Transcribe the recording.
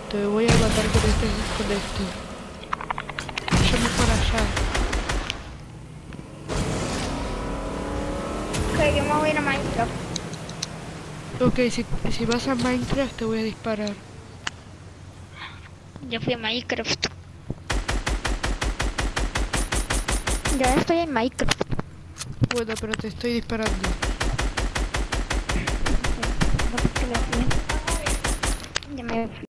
Te voy a matar con este. Vayamos para allá. Ok, yo me voy a ir a Minecraft. Ok, si vas a Minecraft te voy a disparar. Yo fui a Minecraft. Ya estoy en Minecraft. Bueno, pero te estoy disparando. No, porque lo fui. Ya me